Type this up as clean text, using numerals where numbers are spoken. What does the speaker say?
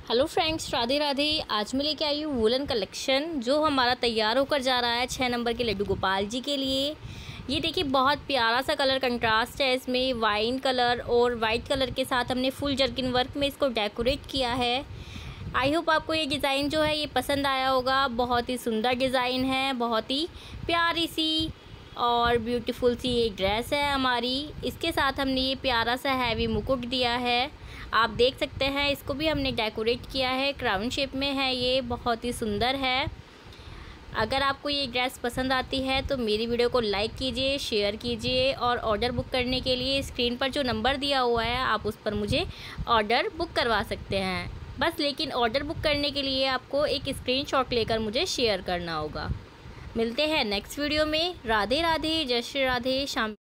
Hello friends, Radhe Radhe. आज मैं लेके आई हूँ वूलन कलेक्शन जो हमारा तैयार होकर जा रहा है 6 नंबर के लड्डू गोपाल जी के लिए। ये देखिए बहुत प्यारा सा कलर कंट्रास्ट है, इसमें वाइन कलर और वाइट कलर के साथ हमने फुल जर्किन वर्क में इसको डेकोरेट किया है। आई होप आपको ये डिज़ाइन जो है ये पसंद आया होगा। बहुत ही सुंदर डिज़ाइन है, बहुत ही प्यारी सी और ब्यूटीफुल सी एक ड्रेस है हमारी। इसके साथ हमने ये प्यारा सा हैवी मुकुट दिया है, आप देख सकते हैं। इसको भी हमने डेकोरेट किया है, क्राउन शेप में है, ये बहुत ही सुंदर है। अगर आपको ये ड्रेस पसंद आती है तो मेरी वीडियो को लाइक कीजिए, शेयर कीजिए और ऑर्डर बुक करने के लिए स्क्रीन पर जो नंबर दिया हुआ है आप उस पर मुझे ऑर्डर बुक करवा सकते हैं। बस लेकिन ऑर्डर बुक करने के लिए आपको एक स्क्रीनशॉट लेकर मुझे शेयर करना होगा। मिलते हैं नेक्स्ट वीडियो में। राधे राधे, जय श्री राधे। शाम